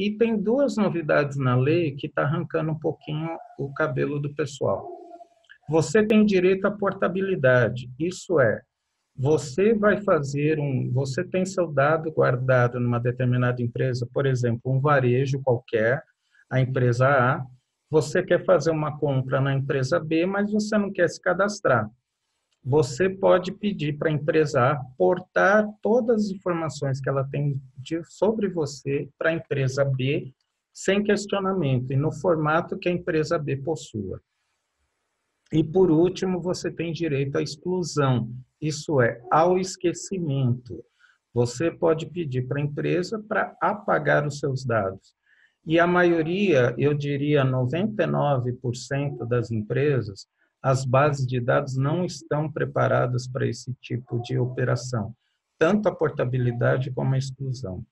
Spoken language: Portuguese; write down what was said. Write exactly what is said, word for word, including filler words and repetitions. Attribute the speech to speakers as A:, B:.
A: E tem duas novidades na lei que está arrancando um pouquinho o cabelo do pessoal. Você tem direito à portabilidade, isso é, você vai fazer um, você tem seu dado guardado numa determinada empresa, por exemplo, um varejo qualquer, a empresa A, você quer fazer uma compra na empresa B, mas você não quer se cadastrar. Você pode pedir para a empresa A portar todas as informações que ela tem de, sobre você para a empresa B, sem questionamento, e no formato que a empresa B possua. E, por último, você tem direito à exclusão, isso é, ao esquecimento. Você pode pedir para a empresa para apagar os seus dados. E a maioria, eu diria noventa e nove por cento das empresas, as bases de dados não estão preparadas para esse tipo de operação, tanto a portabilidade como a exclusão.